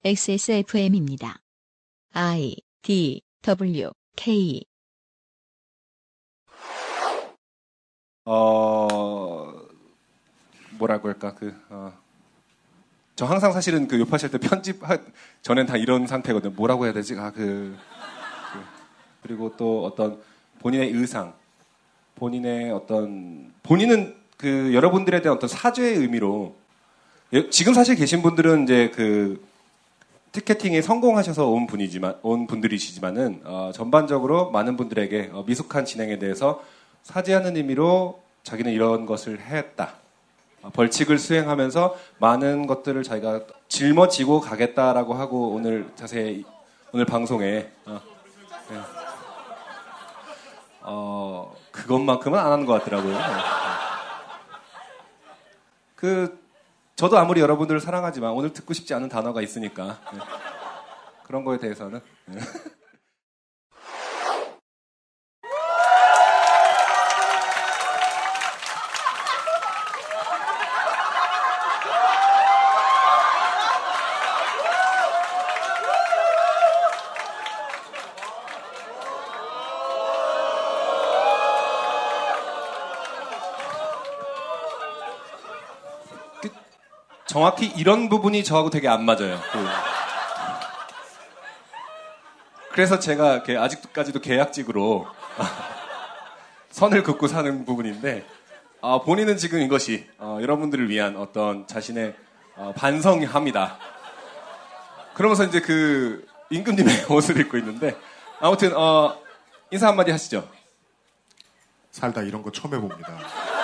XSFM입니다. I, D, W, K. 뭐라고 할까, 저 항상 사실은 요파실 때 전엔 다 이런 상태거든요. 뭐라고 해야 되지? 그리고 또 어떤 본인의 의상, 본인은 여러분들에 대한 어떤 사죄의 의미로, 지금 사실 계신 분들은 이제 티켓팅에 성공하셔서 온 분들이시지만은, 전반적으로 많은 분들에게 미숙한 진행에 대해서 사죄하는 의미로 자기는 이런 것을 했다. 벌칙을 수행하면서 많은 것들을 자기가 짊어지고 가겠다라고 하고 오늘 방송에 그것만큼은 안 하는 것 같더라고요. 저도 아무리 여러분들을 사랑하지만 오늘 듣고 싶지 않은 단어가 있으니까 그런 거에 대해서는 정확히 이런 부분이 저하고 되게 안 맞아요. 그래서 제가 아직까지도 계약직으로 선을 긋고 사는 부분인데, 본인은 지금 이것이 여러분들을 위한 어떤 자신의 반성합니다. 그러면서 이제 임금님의 옷을 입고 있는데, 아무튼 인사 한마디 하시죠. 살다 이런 거 처음 해봅니다.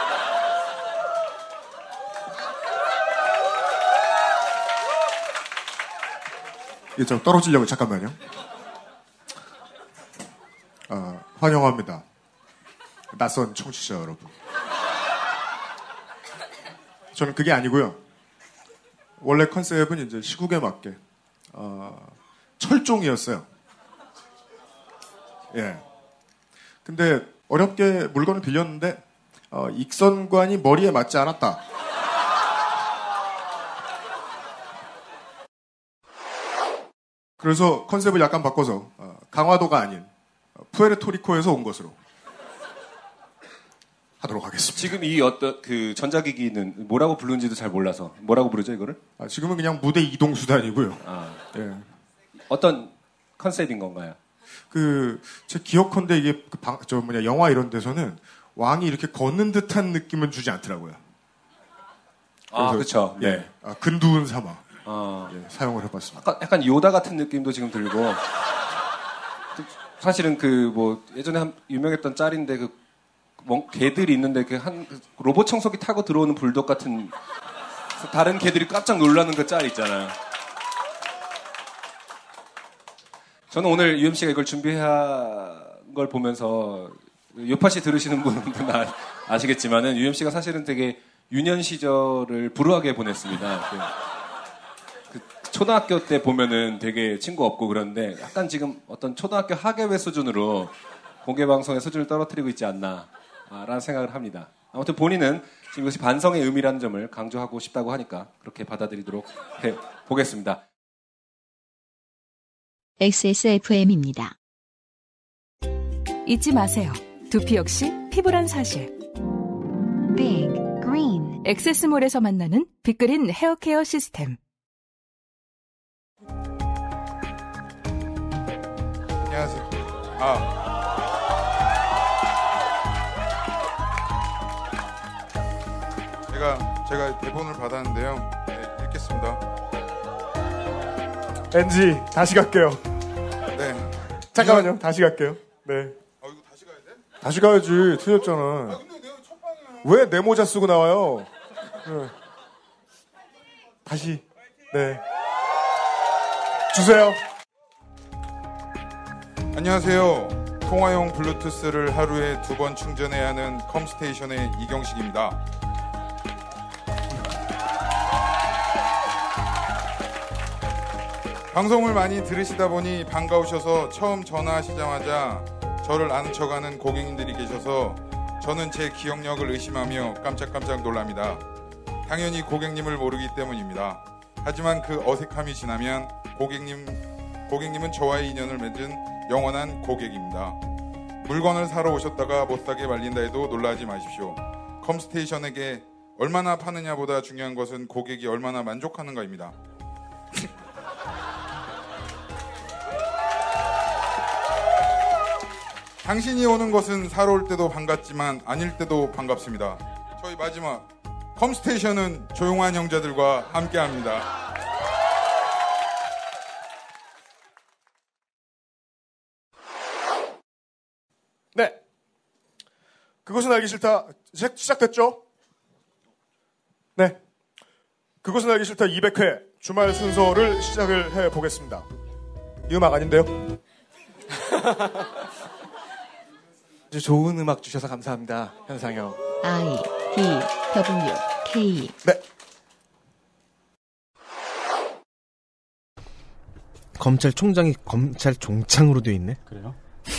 이게 좀 떨어지려고, 잠깐만요. 환영합니다. 낯선 청취자 여러분. 저는 그게 아니고요. 원래 컨셉은 이제 시국에 맞게 철종이었어요. 예. 근데 어렵게 물건을 빌렸는데 익선관이 머리에 맞지 않았다. 그래서 컨셉을 약간 바꿔서 강화도가 아닌 푸에르토리코에서 온 것으로 하도록 하겠습니다. 지금 이 전자기기는 뭐라고 부르는지도 잘 몰라서 뭐라고 부르죠 이거를? 지금은 그냥 무대 이동 수단이고요. 예. 어떤 컨셉인 건가요? 제 기억컨대 이게 영화 이런 데서는 왕이 이렇게 걷는 듯한 느낌은 주지 않더라고요. 그렇죠. 예. 근두운 사막. 예, 사용을 해봤습니다. 약간 요다 같은 느낌도 지금 들고, 사실은 예전에 유명했던 짤인데 개들이 있는데 로봇 청소기 타고 들어오는 불독 같은, 다른 개들이 깜짝 놀라는 그 짤 있잖아요. 저는 오늘 UMC가 이걸 준비한 걸 보면서, 요파시 들으시는 분들은 아시겠지만은 UMC가 사실은 되게 유년 시절을 불우하게 보냈습니다. 초등학교 때 보면은 되게 친구 없고 그런데 약간 지금 어떤 초등학교 학예회 수준으로 공개방송의 수준을 떨어뜨리고 있지 않나 라는 생각을 합니다. 아무튼 본인은 지금 이것이 반성의 의미라는 점을 강조하고 싶다고 하니까 그렇게 받아들이도록 해보겠습니다. XSFM입니다. 잊지 마세요. 두피 역시 피부란 사실. Big Green 엑세스몰에서 만나는 빅그린 헤어케어 시스템. 안녕하세요. 제가 대본을 받았는데요. 네, 읽겠습니다. NG 다시 갈게요. 네. 잠깐만요. 다시 갈게요. 네. 이거 다시 가야 돼? 다시 가야지. 틀렸잖아. 근데 내가 첫 방이야. 왜 내 모자 쓰고 나와요? 네. 다시. 네. 주세요. 안녕하세요. 통화용 블루투스를 하루에 2번 충전해야 하는 컴스테이션의 이경식입니다. 방송을 많이 들으시다 보니 반가우셔서 처음 전화하시자마자 저를 아는 척하는 고객님들이 계셔서 저는 제 기억력을 의심하며 깜짝깜짝 놀랍니다. 당연히 고객님을 모르기 때문입니다. 하지만 그 어색함이 지나면 고객님은 저와의 인연을 맺은 영원한 고객입니다. 물건을 사러 오셨다가 못사게 말린다 해도 놀라지 마십시오. 컴스테이션에게 얼마나 파느냐보다 중요한 것은 고객이 얼마나 만족하는가입니다. 당신이 오는 것은 사러 올 때도 반갑지만 아닐 때도 반갑습니다. 저희 마지막 컴스테이션은 조용한 형제들과 함께합니다. 네. 그것은 알기 싫다. 시작됐죠? 네. 그것은 알기 싫다 200회 주말 순서를 시작을 해보겠습니다. 이 음악 아닌데요? 좋은 음악 주셔서 감사합니다. 현상 형. I, D, W, K. 네. 검찰총장이 검찰총장으로 돼 있네. 그래요?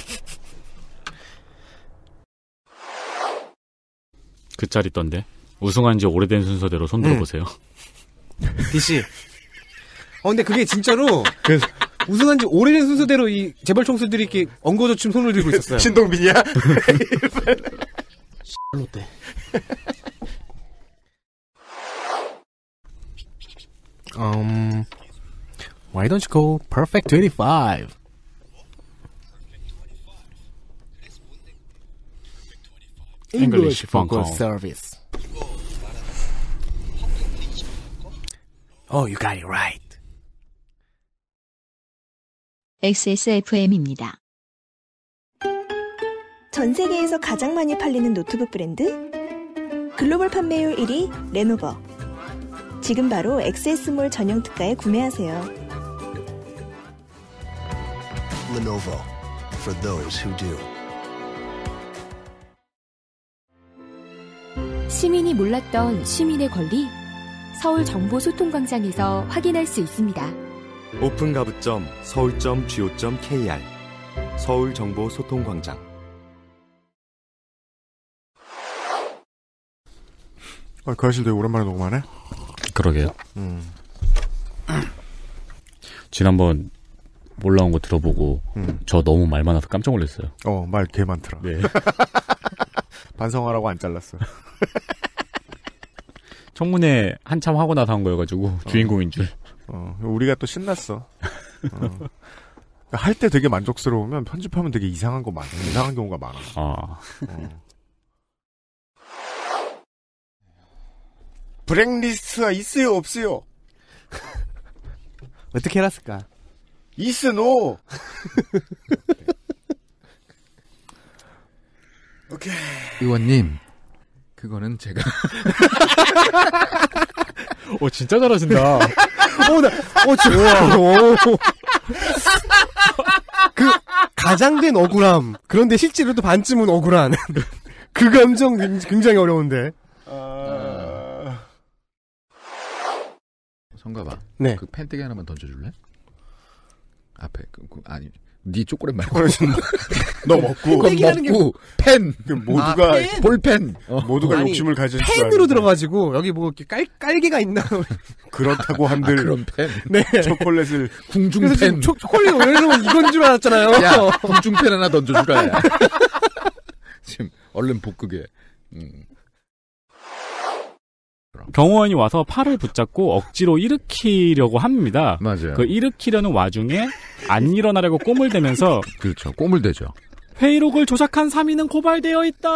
그 짤 있던데. 우승한 지 오래된 순서대로 손 들어보세요. DC. 근데 그게 진짜로 우승한 지 오래된 순서대로 이 재벌 총수들이 이렇게 엉거저춤 손을 들고 있었어요. 신동빈이야? 롯데. Why don't you go perfect 25? English phone call service. Oh, you got it right. XSFM입니다. 전 세계에서 가장 많이 팔리는 노트북 브랜드? 글로벌 판매율 1위 레노버. 지금 바로 XS몰 전용 특가에 구매하세요. Lenovo for those who do. 시민이 몰랐던 시민의 권리, 서울정보소통광장에서 확인할 수 있습니다. 오픈가부점 서울.go.kr 서울정보소통광장. 그 아저씨 되게 오랜만에 녹음하네? 그러게요. 지난번 올라온 거 들어보고 저 너무 말 많아서 깜짝 놀랐어요. 말 개 많더라. 네. 반성하라고 안 잘랐어. 청문회 한참 하고 나서 한 거여가지고 주인공인 줄. 우리가 또 신났어. 할 때 되게 만족스러우면 편집하면 되게 이상한 경우가 많아. 블랙리스트가 있어요, 없어요? 어떻게 해놨을까? 있어, 노! 오케이. 의원님, 그거는 제가. 진짜 잘하신다. 가장된 억울함. 그런데 실제로도 반쯤은 억울한. 그 감정 굉장히 어려운데. 성가봐. 네. 그 펜뜨기 하나만 던져줄래? 앞에 아니 네 초콜릿 말고 너 먹고 펜 모두가 볼펜 모두가 욕심을 가질 줄 펜으로 들어가지고 여기 뭐 이렇게 깔개가 있나 그렇다고 한들 그런 펜 네 초콜릿을 궁중펜 초콜릿 원래는 이건 줄 알았잖아요. 야 궁중펜 하나 던져주라. 지금 얼른 볶으게. 경호원이 와서 팔을 붙잡고 억지로 일으키려고 합니다. 맞아요. 그 일으키려는 와중에 안 일어나려고 꼼을 대면서 그렇죠. 꼼을 대죠. 회의록을 조작한 3인은 고발되어 있다.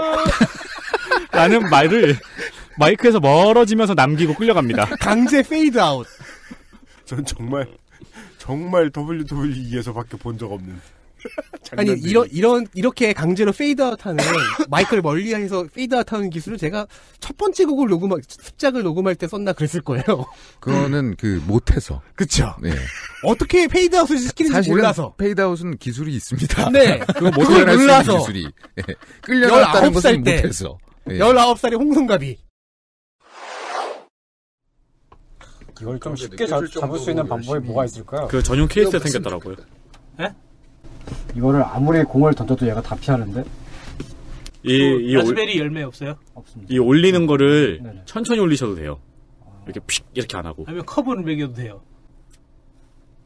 라는 말을 마이크에서 멀어지면서 남기고 끌려갑니다. 강제 페이드 아웃. 전 정말 WWE에서밖에 본 적 없는. 아니 이렇게 강제로 페이드아웃하는 마이크를 멀리해서 페이드아웃하는 기술을 제가 첫 번째 곡을 습작을 녹음할 때 썼나 그랬을 거예요. 그거는 못해서. 그쵸. 네. 어떻게 페이드아웃을 시키는지 몰라서. 페이드아웃은 기술이 있습니다. 네. 그거 몰라서. 기술이. 네. 끌려갔다는 것은 못해서. 네. 19살의 홍성갑이. 이걸 좀 쉽게 잡을 수 있는 방법이 뭐가 있을까요? 그 전용 케이스가 생겼더라고요. 네? 이거를 아무리 공을 던져도 얘가 다 피하는데? 이 라즈베리 열매 없어요? 없습니다. 이 올리는 거를 네네. 천천히 올리셔도 돼요. 이렇게 픽 이렇게 안 하고. 아니면 컵을 먹여도 돼요.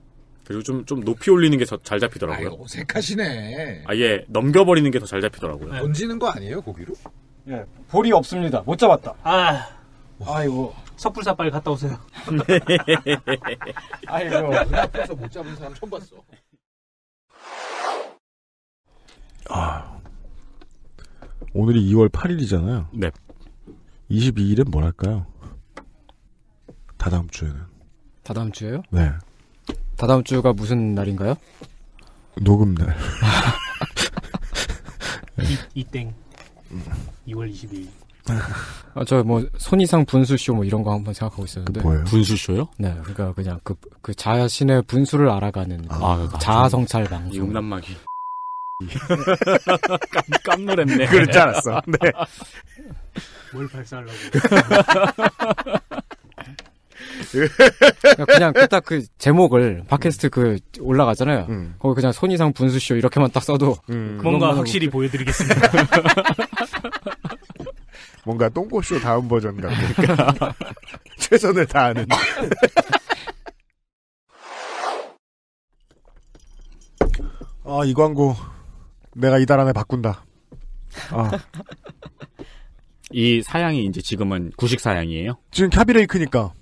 그리고 좀 높이 올리는 게 더 잘 잡히더라고요. 아유, 어색하시네. 아예 넘겨버리는 게 더 잘 잡히더라고요. 던지는 거 아니에요, 고기로? 예, 볼이 없습니다. 못 잡았다. 아이고. 석불사 빨리 갔다 오세요. 아이고. 눈 앞에서 못 잡은 사람 처음 봤어. 오늘이 2월 8일이잖아요. 네. 22일은 뭘 할까요? 다다음 주에는. 다다음 주에요? 네. 다다음 주가 무슨 날인가요? 녹음날. 이땡. 2월 22일. 저 손이상 분수쇼 이런 거 한번 생각하고 있었는데. 뭐예요? 분수쇼요? 네, 그러니까 그냥 그 자신의 분수를 알아가는 자아 성찰 방송. 용남마기. 깜놀했네. 그럴 줄 알았어. 네. 뭘 발사하려고. 그냥 딱 그 제목을 팟캐스트 올라가잖아요. 거기 그냥 손이상 분수쇼 이렇게만 딱 써도 뭔가 확실히 보여드리겠습니다. 뭔가 똥꼬쇼 다음 버전 같으니까 최선을 다하는. 이 광고 내가 이달 안에 바꾼다. 이 사양이 이제 지금은 구식 사양이에요? 지금 카비레이크니까.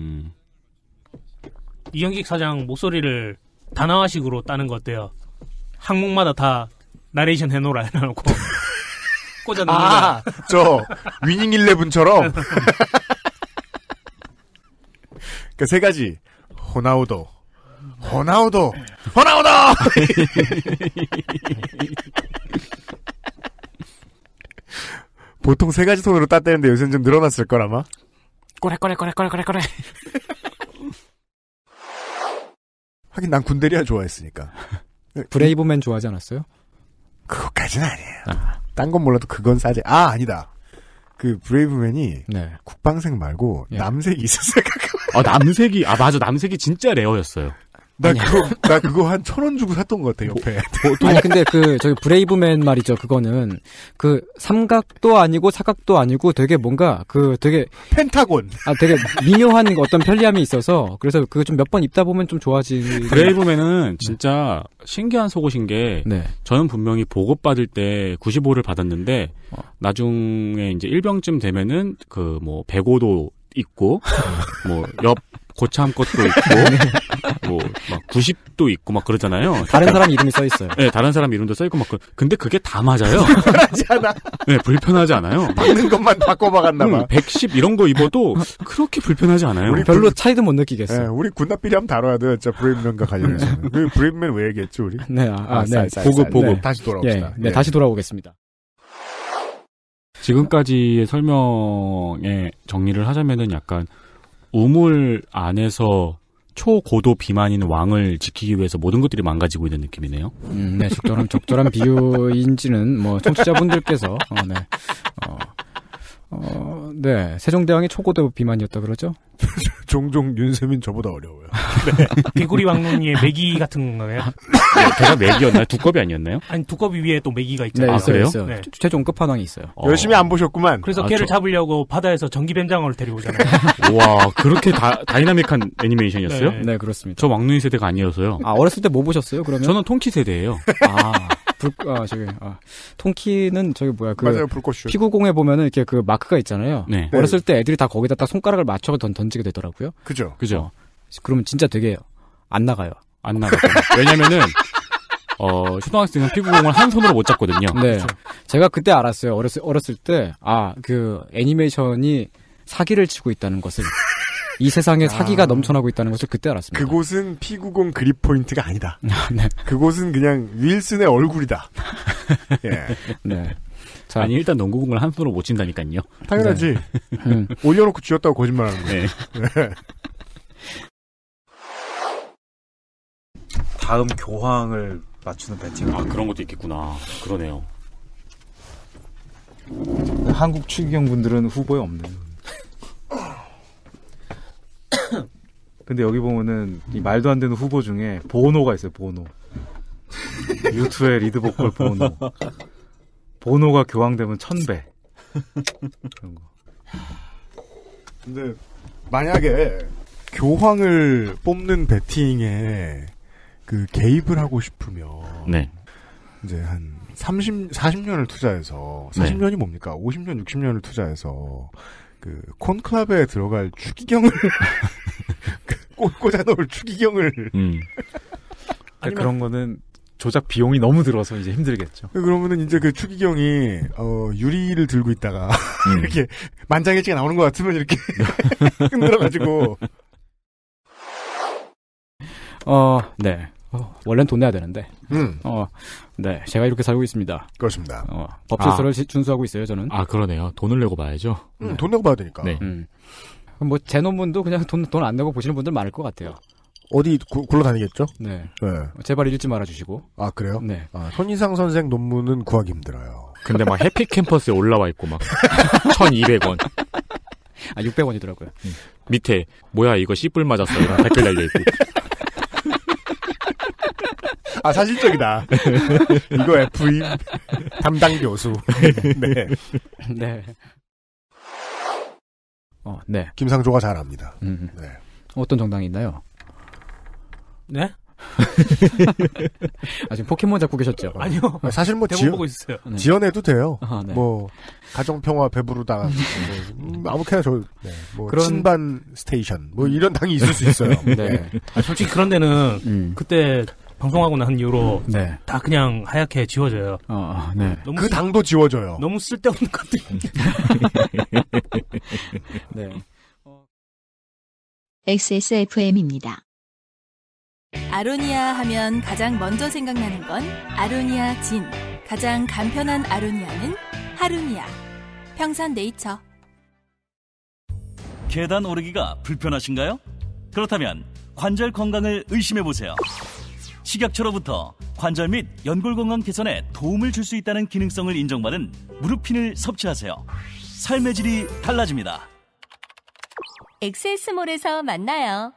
이영식 사장 목소리를 단화화식으로 따는 거 어때요? 항목마다 다 나레이션 해놓으라 해놓고 꽂아 넣는 거야. 저 위닝 11처럼. 그러니까 세 가지. 호나우도. 보통 세 가지 톤으로 땄대는데 요새는 좀 늘어났을 걸 아마. 꼬레. 하긴 난 군대리아 좋아했으니까. 브레이브맨 좋아하지 않았어요? 그것까지는 아니에요. 딴 건 몰라도 그건 싸지. 아니다. 그 브레이브맨이 국방색 말고 남색이 있었어요. 남색이 맞아. 남색이 진짜 레어였어요. 나 그거 한 1,000원 주고 샀던 것 같아, 옆에. 아니, 근데 저기 브레이브맨 말이죠, 그거는. 삼각도 아니고 사각도 아니고 되게 뭔가, 되게. 펜타곤. 되게 미묘한 어떤 편리함이 있어서, 그래서 그거 좀 몇 번 입다 보면 좀 좋아지는. 브레이브맨은 진짜 신기한 속옷인 게, 저는 분명히 보급받을 때 95를 받았는데, 나중에 이제 일병쯤 되면은, 105도 있고, 옆 고참 것도 있고, 90도 있고 막 그러잖아요. 다른 사람 이름이 써있어요. 네, 다른 사람 이름도 써있고 막 근데 그게 다 맞아요. 불편하지 않아. 네, 불편하지 않아요. 박는 것만 바꿔봐갔나봐. 110 이런 거 입어도 그렇게 불편하지 않아요. 우리 별로 차이도 못 느끼겠어요. 네, 우리 군납비리 한번 다뤄야 돼요. 진짜 브레이브맨과 관련해서는. 브레이브맨 왜 얘기했지, 우리? 네, 보급. 다시 돌아옵시다. 네, 다시 돌아오겠습니다. 지금까지의 설명에 정리를 하자면은 약간 우물 안에서 초고도 비만인 왕을 지키기 위해서 모든 것들이 망가지고 있는 느낌이네요. 네, 적절한 비유인지는 청취자분들께서 세종대왕이 초고도 비만이었다 그러죠? 종종 윤세민 저보다 어려워요. 네. 개구리 왕눈이의 메기 같은 건가요? 걔가 메기였나요? 두꺼비 아니었나요? 아니, 두꺼비 위에 또 메기가 있잖아요. 네, 그래요? 있어요. 네. 최종 끝판왕이 있어요. 열심히 안 보셨구만. 그래서 걔를 잡으려고 바다에서 전기뱀장어를 데리고 오잖아요. 와, 그렇게 다이나믹한 애니메이션이었어요? 네, 그렇습니다. 저 왕눈이 세대가 아니어서요. 어렸을 때 뭐 보셨어요, 그러면? 저는 통키 세대예요. 통키는 맞아요, 불꽃슛. 피구공에 보면은 이렇게 마크가 있잖아요. 네. 어렸을 때 애들이 다 거기다 딱 손가락을 맞춰서 던지게 되더라고요. 그죠. 그러면 진짜 되게 안 나가요. 안 나가요. 왜냐면은 초등학생은 피구공을 한 손으로 못 잡거든요. 네. 그렇죠. 제가 그때 알았어요. 어렸을 때 애니메이션이 사기를 치고 있다는 것을. 이 세상에 사기가 넘쳐나고 있다는 것을 그때 알았습니다. 그곳은 피구공 그립 포인트가 아니다. 네. 그곳은 그냥 윌슨의 얼굴이다. 예. 네. 아니, 일단 농구공을 한 손으로 못 친다니까요. 당연하지. 네. 올려놓고 쥐었다고 거짓말하는 거예요. 네. 다음 교황을 맞추는 배팅. 그런 것도 있겠구나. 그러네요. 한국 추기경 분들은 후보에 없네요. 근데 여기 보면은 이 말도 안 되는 후보 중에 보노가 있어요. 보노. U2의 리드 보컬 보노. 보노가 교황되면 1000배. 그런 거. 근데 만약에 교황을 뽑는 배팅에 그 개입을 하고 싶으면 네. 이제 한 40년을 투자해서 40년이 뭡니까? 50년, 60년을 투자해서 그 콘클럽에 들어갈 추기경을 꽂아 넣을 추기경을 그러니까 그런 거는 조작 비용이 너무 들어서 이제 힘들겠죠. 그러면은 이제 그 추기경이 유리를 들고 있다가 이렇게 만장일치가 나오는 것 같으면 이렇게 흔들어가지고 네. 원래는 돈 내야 되는데. 네. 제가 이렇게 살고 있습니다. 그렇습니다. 법 질서를 준수하고 있어요, 저는. 아, 그러네요. 돈을 내고 봐야죠. 돈 내고 봐야 되니까. 네. 그럼 뭐, 제 논문도 그냥 돈 안 내고 보시는 분들 많을 것 같아요. 어디 굴러다니겠죠? 네. 네. 제발 읽지 말아주시고. 아, 그래요? 네. 손희상 선생 논문은 구하기 힘들어요. 근데 막 해피 캠퍼스에 올라와 있고 막 1,200원. 600원이더라고요. 밑에 뭐야 이거 씨뿔 맞았어 이런 댓글 달려있고. 사실적이다. 이거 FE 담당 교수. 네. 네. 네. 김상조가 잘 압니다. 네. 어떤 정당이 있나요? 네? 지금 포켓몬 잡고 계셨죠? 아니요. 사실 뭐 보고 있어요. 지원해도 돼요. 네. 뭐 가정평화 배부르다. 아무렇게나 뭐 그런 친반 스테이션 뭐 이런 당이 있을 수 있어요. 네. 솔직히 그런 데는 그때 방송하고 난 이후로 다 그냥 하얗게 지워져요. 네. 그 당도 지워져요. 너무 쓸데없는 것들. 네. XSFM입니다. 아로니아 하면 가장 먼저 생각나는 건 아로니아 진. 가장 간편한 아로니아는 하루니아. 평산네이처. 계단 오르기가 불편하신가요? 그렇다면 관절 건강을 의심해보세요. 식약처로부터 관절 및 연골 건강 개선에 도움을 줄 수 있다는 기능성을 인정받은 무릎핀을 섭취하세요. 삶의 질이 달라집니다. 엑세스몰에서 만나요.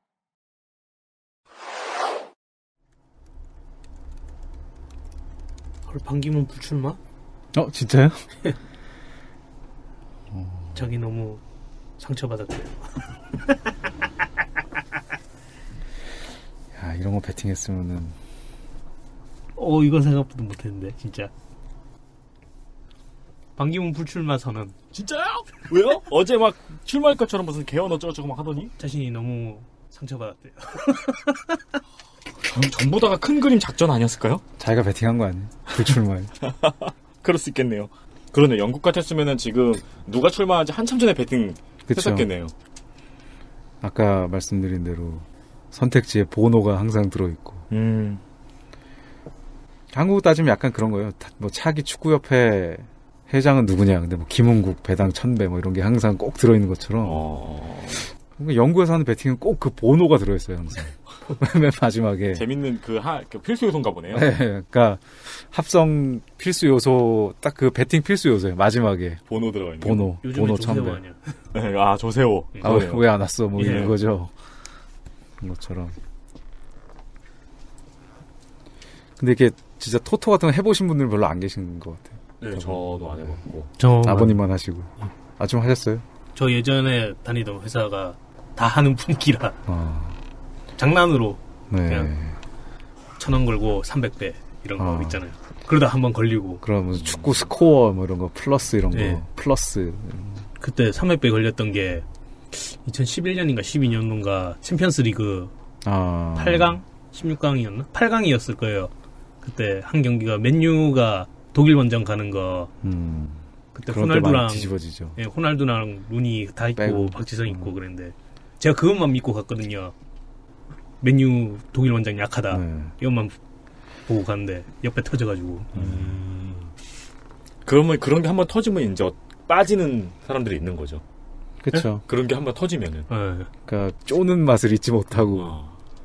반기문 불출마? 진짜요? 자기 너무 상처받았대요. 야, 이런 거 배팅했으면은. 이건 생각보다 못했는데, 진짜. 반기문 불출마 선언. 진짜요? 왜요? 어제 막 출마할 것처럼 무슨 개헌 어쩌고저쩌고 막 하더니? 자신이 너무 상처받았대요. 전부 다가 큰 그림 작전 아니었을까요? 자기가 배팅한 거 아니에요? 불출마에. 그럴 수 있겠네요. 그러네. 영국 같았으면은 지금 누가 출마한지 한참 전에 배팅 했었겠네요. 아까 말씀드린 대로 선택지에 보노가 항상 들어있고. 한국 따지면 약간 그런 거예요. 뭐 차기 축구협회 회장은 누구냐. 근데 뭐 김은국, 배당 천배 뭐 이런 게 항상 꼭 들어있는 것처럼. 영국에서 하는 배팅은 꼭 그 보노가 들어있어요, 항상. 맨 마지막에. 재밌는 그 필수 요소인가 보네요. 네, 그러니까 합성 필수 요소, 딱 그 배팅 필수 요소예요, 마지막에. 보노 들어가 있는. 보노 천배. 네, 조세호. 왜 안 왔어? 뭐 이런 거죠. 그런 것처럼. 근데 이게 진짜 토토 같은 거 해보신 분들은 별로 안 계신 것 같아요. 네, 저도 안 해봤고. 아버님만 하시고. 좀 하셨어요? 저 예전에 다니던 회사가 다 하는 분위기라. 장난으로 그냥 1,000원 걸고 300배 이런 거 있잖아요. 그러다 한번 걸리고. 그러면 축구 스코어 뭐 이런 거 플러스 이런 거 플러스. 그때 300배 걸렸던 게 2011년인가 12년인가 챔피언스리그 8강, 16강이었나? 8강이었을 거예요. 그때 한 경기가 맨유가 독일 원정 가는 거. 그때 호날두랑 뒤집어지죠. 예, 호날두랑 루니 다 있고 빼고. 박지성 있고 그랬는데 제가 그것만 믿고 갔거든요. 맨유 독일 원장 약하다. 이것만 보고 갔는데 옆에 터져가지고. 그러면 그런 게 한번 터지면 이제 빠지는 사람들이 있는 거죠. 그렇죠. 그런 게 한번 터지면은. 그러니까 쪼는 맛을 잊지 못하고.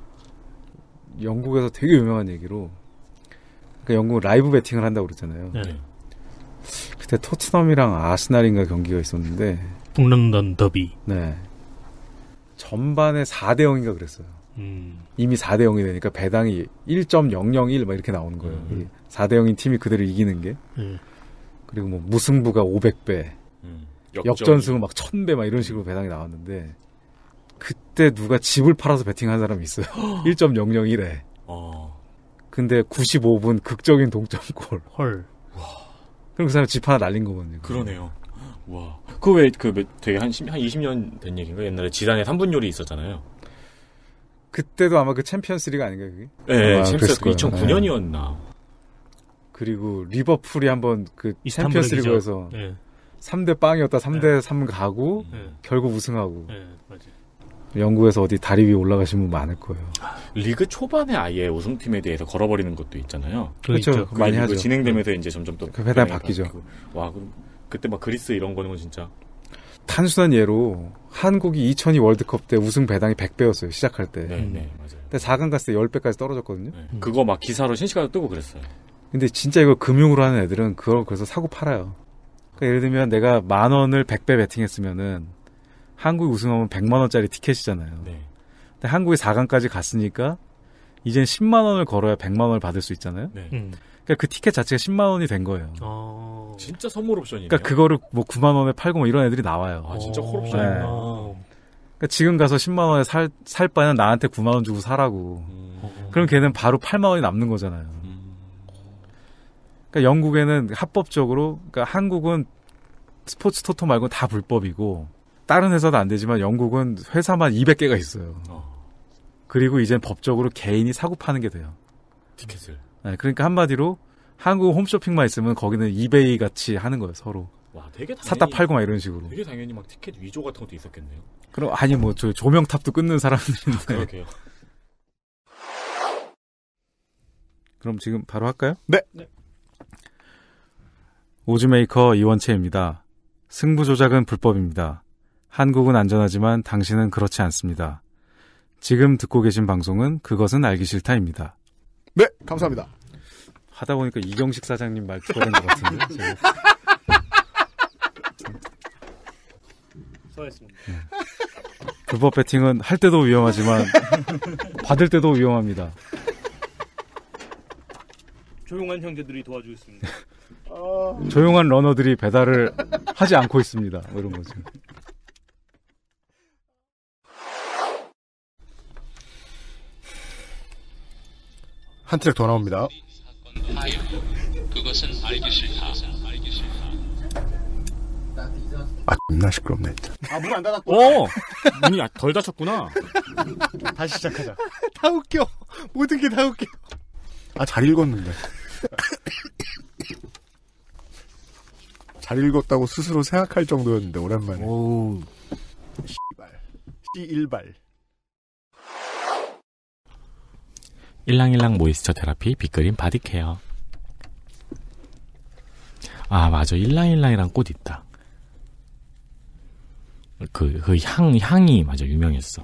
영국에서 되게 유명한 얘기로. 그러니까 영국 라이브 배팅을 한다고 그러잖아요. 그때 토트넘이랑 아스날인가 경기가 있었는데. 북런던 더비. 네. 전반에 4대 0인가 그랬어요. 이미 4대 0이 되니까 배당이 1.001 막 이렇게 나오는 거예요. 4대 0인 팀이 그대로 이기는 게. 그리고 뭐 무승부가 500배. 역전승은 막 1000배 막 이런 식으로 배당이 나왔는데 그때 누가 집을 팔아서 배팅한 사람이 있어요. 1.001에. 근데 95분 극적인 동점골. 헐. 그럼 그 사람 집 하나 날린 거거든요. 그러네요. 와. 그거 왜, 되게 한 20년 된 얘기인가? 옛날에 지단에 3분 요리 있었잖아요. 그때도 아마 그 챔피언스 리그 아닌가요, 그게? 네, 챔피언스 리그 2009년이었나. 그리고 리버풀이 한번 그 챔피언스 리그에서 3대 빵이었다 3대 3 가고 결국 우승하고. 맞아요. 영국에서 어디 다리 위에 올라가신 분 많을 거예요. 리그 초반에 아예 우승팀에 대해서 걸어버리는 것도 있잖아요. 그렇죠. 많이 하죠. 진행되면서 이제 점점 또 그 배당 바뀌죠. 와, 그럼 그때 막 그리스 이런 거는 진짜 단순한 예로 한국이 2002 월드컵 때 우승 배당이 100배였어요. 시작할 때. 네, 맞아요. 근데 4강 갔을 때 10배까지 떨어졌거든요. 그거 막 기사로 신시가도 뜨고 그랬어요. 근데 진짜 이거 금융으로 하는 애들은 그걸 그래서 사고 팔아요. 그러니까 예를 들면 내가 10,000원을 100배 베팅했으면은 한국이 우승하면 100만 원짜리 티켓이잖아요. 근데 한국이 4강까지 갔으니까 이젠 10만 원을 걸어야 100만 원을 받을 수 있잖아요. 그러니까 그 티켓 자체가 10만 원이 된 거예요. 진짜 선물 옵션이네요. 그러니까 그거를 뭐 9만 원에 팔고 뭐 이런 애들이 나와요. 아, 진짜 콜옵션이구나. 그러니까 지금 가서 10만 원에 살 바에는 나한테 9만 원 주고 사라고. 그럼 걔는 바로 8만 원이 남는 거잖아요. 그러니까 영국에는 합법적으로, 그러니까 한국은 스포츠 토토 말고 다 불법이고 다른 회사도 안 되지만 영국은 회사만 200개가 있어요. 그리고 이젠 법적으로 개인이 사고 파는 게 돼요. 티켓을. 네, 그러니까 한마디로 한국 홈쇼핑만 있으면 거기는 이베이 같이 하는 거예요, 서로. 와, 되게 당연히, 샀다 팔고 막 이런 식으로. 되게 당연히 막 티켓 위조 같은 것도 있었겠네요. 그럼 아니 뭐 저 조명탑도 끊는 사람들인데. 그러게요. 그럼 지금 바로 할까요? 네. 오즈메이커 이원채입니다. 승부 조작은 불법입니다. 한국은 안전하지만 당신은 그렇지 않습니다. 지금 듣고 계신 방송은 그것은 알기 싫다입니다. 네, 감사합니다. 하다 보니까 이경식 사장님 말투가 된 것 같은데. 수고하셨습니다. 불법 배팅은 할 때도 위험하지만 받을 때도 위험합니다. 조용한 형제들이 도와주고 있습니다. 조용한 러너들이 배달을 하지 않고 있습니다. 뭐 이런 거죠. 한 트랙 더 나옵니다. 그것은 알기 싫다. 아, 겁나 시끄럽네. 아, 문 안 닫았구나. 문이 덜 닫혔구나. 다시 시작하자. 다 웃겨. 모든 게 다 웃겨. 아, 잘 읽었는데. 잘 읽었다고 스스로 생각할 정도였는데, 오랜만에. 오. 씨일발. 일랑일랑 모이스처 테라피 빅그린 바디케어. 아, 맞아. 일랑일랑이란 꽃 있다. 향이 맞아. 유명했어.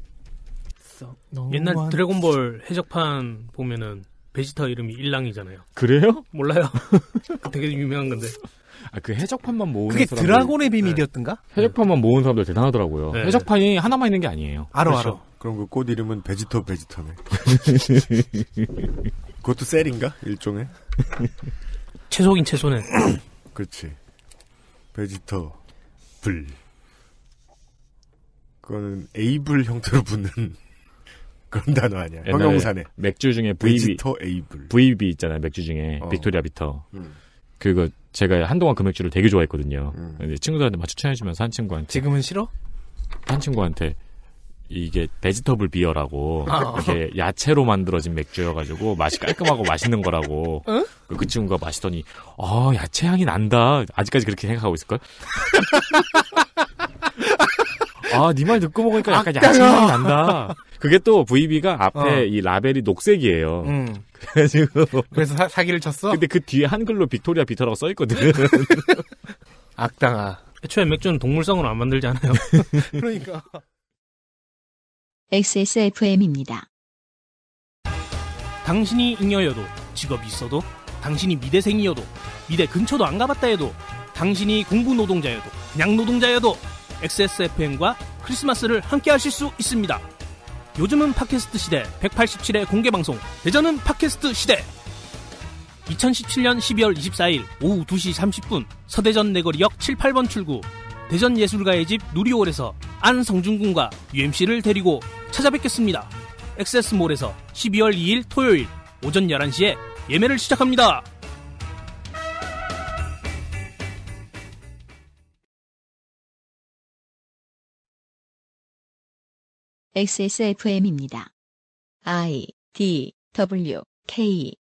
옛날 드래곤볼 해적판 보면은 베지터 이름이 일랑이잖아요. 그래요? 몰라요. 되게 유명한 건데. 아, 그 해적판만 모으는 그게 사람들. 드라곤의 비밀이었던가? 해적판만 모으는 사람들 대단하더라고요. 네. 해적판이 하나만 있는 게 아니에요. 알아. 그럼 그 꽃 이름은 베지터네. 그것도 셀인가? 일종의? 채소긴 채소네. 그렇지. 베지터 불. 그거는 에이블 형태로 붙는 그런 단어 아니야. 형용사네. 맥주 중에 베지터 에이블. VB 있잖아요. 맥주 중에 빅토리아 비터. 그거 제가 한동안 그 맥주를 되게 좋아했거든요. 근데 친구들한테 막 추천해주면서 한 친구한테. 지금은 싫어? 한 친구한테 이게 베지터블 비어라고 이렇게 야채로 만들어진 맥주여가지고 맛이 깔끔하고 맛있는 거라고. 응? 그 친구가 마시더니 야채 향이 난다. 아직까지 그렇게 생각하고 있을걸? 네 말 듣고 먹으니까 약간 야채 향이 난다. 그게 또 VB가 앞에 이 라벨이 녹색이에요. 그래가지고 그래서 사기를 쳤어? 근데 그 뒤에 한글로 빅토리아 비터라고 써있거든. 악당아. 애초에 맥주는 동물성으로 안 만들지 않아요. 그러니까. XSFM입니다. 당신이 잉여여도 직업이 있어도 당신이 미대생이어도 미대 근처도 안 가봤다 해도 당신이 공부 노동자여도 그냥 노동자여도 XSFM과 크리스마스를 함께 하실 수 있습니다. 요즘은 팟캐스트 시대 187회 공개방송 대전은 팟캐스트 시대 2017년 12월 24일 오후 2시 30분 서대전 내거리역 7, 8번 출구 대전예술가의 집 누리홀에서 안성준 군과 UMC를 데리고 찾아뵙겠습니다. 엑세스몰에서 12월 2일 토요일 오전 11시에 예매를 시작합니다. XSFM입니다. I, D, W, K